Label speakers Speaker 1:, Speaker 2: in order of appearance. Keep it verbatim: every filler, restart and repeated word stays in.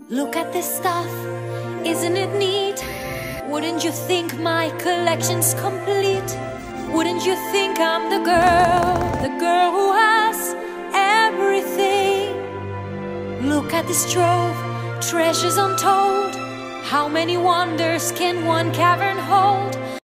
Speaker 1: Look at this stuff, isn't it neat? Wouldn't you think my collection's complete? Wouldn't you think I'm the girl, the girl who has everything? Look at this trove, treasures untold. How many wonders can one cavern hold?